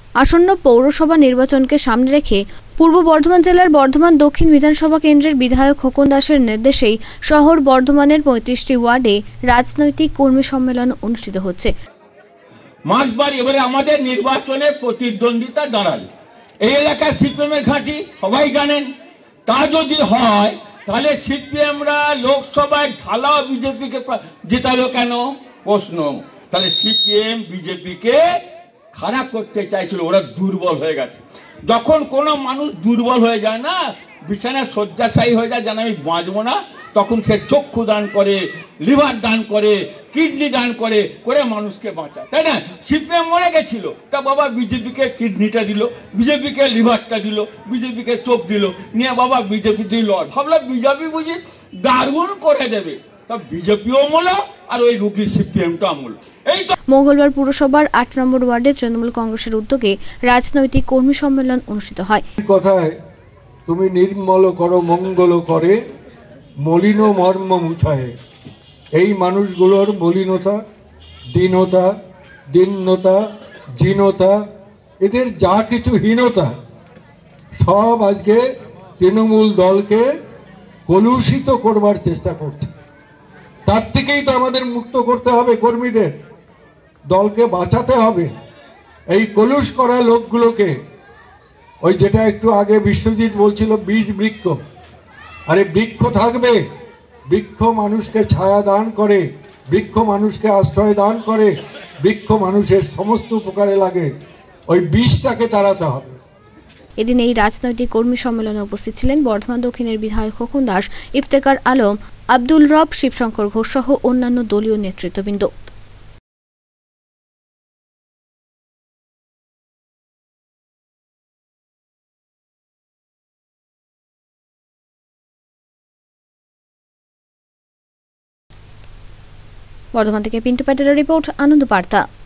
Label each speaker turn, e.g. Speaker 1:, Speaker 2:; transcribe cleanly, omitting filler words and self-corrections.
Speaker 1: আসন্ন পৌরসভা নির্বাচনকে সামনে রেখে পূর্ব বর্ধমান জেলার বর্ধমান দক্ষিণ বিধানসভা কেন্দ্রের বিধায়ক খোকন দাসের নির্দেশেই শহর বর্ধমানের 35টি ওয়ার্ডে রাজনৈতিক কর্মী সম্মেলন অনুষ্ঠিত হচ্ছে।
Speaker 2: মাসবার এবারে আমাদের নির্বাচনে প্রতিদ্বন্দ্বিতা দাঁড়াল এই এলাকার সিপিএমের ঘাঁটি সবাই জানেন। তা যদি হয় তাহলে সিপিএমরা লোকসভায় ঢালাও বিজেপিকে জেতালো কেন প্রশ্ন। তাহলে সিপিএম বিজেপিকে খারাপ করতে চাইছিল, ওরা দুর্বল হয়ে গেছে। যখন কোনো মানুষ দুর্বল হয়ে যায় না, বিছানায় শয্যাশায়ী হয়ে যায়, যেন আমি বাঁচবো না, তখন সে চক্ষু দান করে, লিভার দান করে, কিডনি দান করে করে মানুষকে বাঁচায়, তাই না? সিপিএম মরে গেছিল, তা বাবা বিজেপিকে কিডনিটা দিল, বিজেপিকে লিভারটা দিল, বিজেপিকে চোখ দিল, নিয়ে বাবা বিজেপি তুই লড়। ভাবলাম বিজেপি বুঝি দারুণ করে দেবে, তা বিজেপিও মূল আর ওই রুগী সিপিএমটা মূল। এই তো
Speaker 1: মঙ্গলবার পুরসভার 8 নম্বর ওয়ার্ডে তৃণমূল কংগ্রেসের উদ্যোগে রাজনৈতিক কর্মী সম্মেলন অনুষ্ঠিত হয়।
Speaker 3: কথায় তুমি নির্মল করো মঙ্গল করে মলিন মর্ম মুছায়। এই মানুষগুলোর মলিনতা, দীনতা, দীনতা, দীনতা, এদের যা কিছু হীনতা সব আজকে তৃণমূল দলকে কলুষিত করবার চেষ্টা করছে। তার থেকেই তো আমাদের মুক্ত করতে হবে, কর্মীদের দলকে বাঁচাতে হবে এই কলুষ করা লোকগুলোকে। ওই যেটা একটু আগে বিশ্বজিৎ বলছিল বীজ বৃক্ষ, আরে বৃক্ষ থাকবে, বৃক্ষ মানুষকে ছায়া দান করে, বৃক্ষ মানুষকে আশ্রয় দান করে, বৃক্ষ মানুষের সমস্ত উপকারে লাগে, ওই বীজটাকে তাড়াতে হবে।
Speaker 1: এদিন এই রাজনৈতিক কর্মী সম্মেলনে উপস্থিত ছিলেন বর্ধমান দক্ষিণের বিধায়ক খোকন দাস, ইফতেখার আলম, আব্দুল রব, শিবশঙ্কর ঘোষ সহ অন্যান্য দলীয় নেতৃত্ববৃন্দ। বর্ধমান থেকে পিন্টু প্যাটেলের রিপোর্ট, আনন্দ বার্তা।